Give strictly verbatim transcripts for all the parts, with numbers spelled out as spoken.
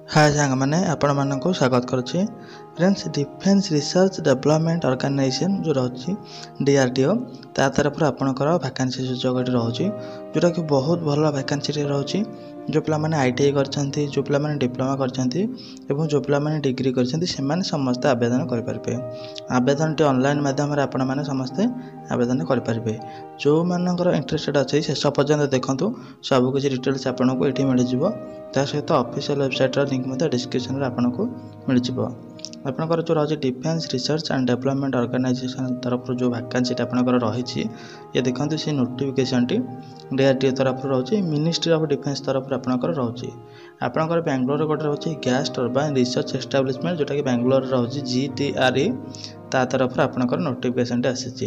हाय सांग मैंने आपण मानक स्वागत करुच्ची friends. Defence research development organisation जो रही डीआरडीओ ता तरफ आपणकर वैकेंसी सूचक रही जोटा कि बहुत भल वैकेंसी रही। जो पे आईटीआई करछंती, जो पे डिप्लोमा करछंती एवं जो पे डिग्री करछंती से समस्ते आवेदन करेंगे। आवेदन टी ऑनलाइन माध्यम आपण मैंने समस्ते आवेदन करेंगे। जो मानकर इंटरेस्टेड अच्छे शेष पर्यंत देखूँ सबकि डिटेल्स आपको ये मिल जाए। सहित ऑफिशियल वेबसाइट लिंक डिस्क्रिप्शन आपको मिल जाए। आपंकर जो रही defence research and development organisation तरफ जो वैकेंसी आपंकर रही ये देखते से नोटिफिकेशन टी डीआरडीओ तरफ रही मिनिस्ट्री ऑफ डिफेन्स तरफ आपंकर रही। आपंकर बेंगलोर गोटे रही गैस टर्बाइन रिसर्च एस्टाब्लिशमेंट जोटा कि बेंगलोर रही जीटीआरई ता तरफ आपंकर नोटिफिकेशन आसी।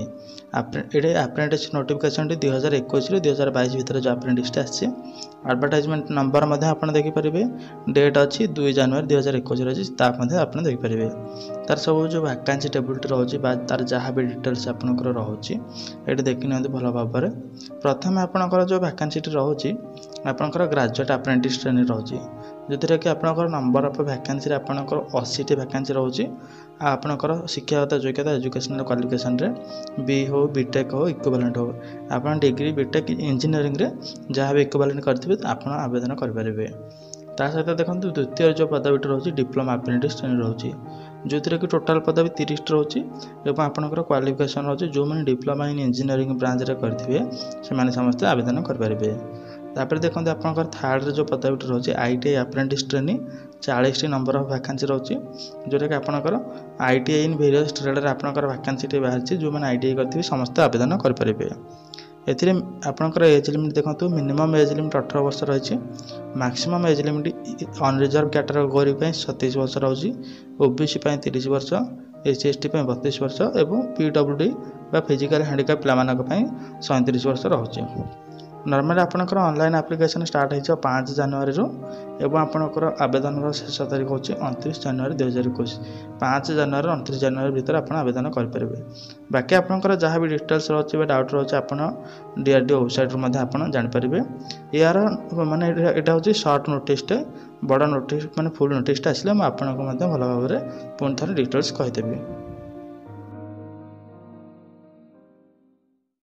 ये अप्रेंटिस नोटिफिकेशन दुई हजार एक दुई हजार बैश भितर जो अप्रेंटिस आसी एडवर्टाइजमेंट नंबर आप देखिपारे। डेट अच्छी दुई जनवरी दुई हजार एक रही आप देखिपारे। तार सब जो वैकेंसी टेबुल रही तार जहाँ भी डिटेल्स आपंकर रही ये देखी नि भल भाव। प्रथम आपंकर जो वैकेंसी रही आपंकर ग्रेजुएट अप्रेंटिस ट्रेनिंग रही जो थी कि आपंकर नंबर ऑफ वैकेंसी आपंकर अस्सी टी वैकेंसी रही। आपंकर शिक्षागत योग्यता एजुकेशनल क्वालिफिकेशन रे बी हो बीटेक हो इक्विवेलेंट हो आप डिग्री बीटेक इंजीनियरिंग रे जहाँ भी इक्विवेलेंट करथिबे आप आवेदन करेंगे। ता सहित देखो द्वितीय जो पदवी रही डिप्लोमा अप्रेंटिस ट्रेनिंग रही जो थी कि टोटाल पदवी तीस रही और आपंकर क्वालिफिकेशन रही जो मैंने डिप्लोमा इन इंजीनियरिंग ब्रांच रे करेंगे से समस्त आवेदन करेंगे। तापर देखते आपंकर थर्ड जो पदवी रही आईटीआई अप्रेंटिस ट्रेनिंग चालीस टी नंबर ऑफ वैकेंसी रही जोटा कि आपंकर आईटीआई इन वेरियस ट्रेड आपंकर वैकेंसी बाहरी जो मैंने आईटीआई करते समस्त आवेदन करेंगे। एथिरे आपंकर एज लिमिट देखो मिनिमम एज लिमिट अठारह वर्ष रही maximum age limit unreserved category सतैश वर्ष रही ओबीसी तीस वर्ष एस सी एस टी बतीस वर्ष और पीडब्ल्यूडी फिजिकल हैंडिकैप पे सैंतीस वर्ष रही। नॉर्मली आपंकर ऑनलाइन एप्लिकेशन स्टार्ट हो पाँच जनवरी रू एवं आपंकर आवेदन शेष तारीख होची उनतीस जनवरी दुई हजार इक्कीस पाँच जनवरी उनतीस जनवरी भितर आप आवेदन करेंगे। बाकी आपंकर जहाँ भी डिटेल्स रही डाउट रही आप डीआरडीओ वेबसाइट आप जानीपारे। यार माने यहाँ हूँ सर्ट नोटिस बड़ नोटिस माने फुल नोटिस आसिले मुझे भल भाव में पुणी थे डिटेल्स कहीदेवी।